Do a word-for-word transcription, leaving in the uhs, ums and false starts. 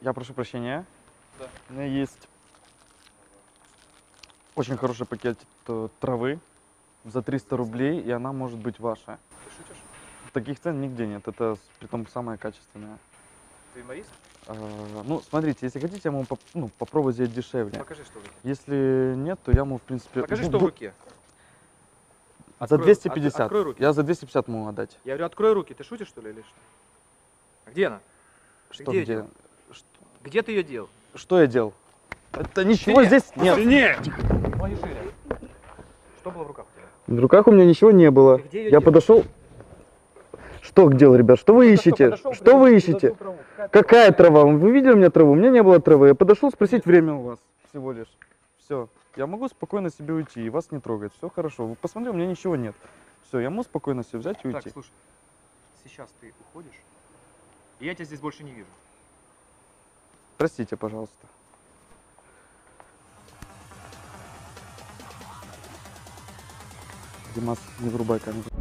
Я прошу прощения. Да. У меня есть очень хороший пакет э, травы за триста рублей, и она может быть ваша. Ты шутишь? Таких цен нигде нет, это с- притом самая качественная. Ты юморист? А, ну, смотрите, если хотите, я могу поп- ну, попробовать сделать дешевле. Покажи, что в руке. Если нет, то я могу, в принципе... Покажи, бу- что в бу- руке. За Открой- двести от- пятьдесят. Открой руки. Я за двести пятьдесят могу отдать. Я говорю, открой руки. Ты шутишь, что ли, или что? А где она? Ты Что, где, где? ее делал? Где ты ее делал? Что я делал? Это ничего Нет. здесь нет. Нет! Ноги шире. Что было в руках у тебя? В руках у меня ничего не было. Ты где её Я делал? подошел. Что делал, ребят? Что вы Только что ищете? подошел, Что вы придумал ищете? эту траву. Какая Какая трава? Вы видели у меня траву? У меня не было травы. Я подошел спросить время у вас всего лишь. Все. Я могу спокойно себе уйти и вас не трогать. Все хорошо. Вы посмотрели, у меня ничего нет. Все, я могу спокойно себе взять и уйти. Так, слушай. Сейчас ты уходишь, и я тебя здесь больше не вижу. Простите, пожалуйста. Димас, не врубай камеру.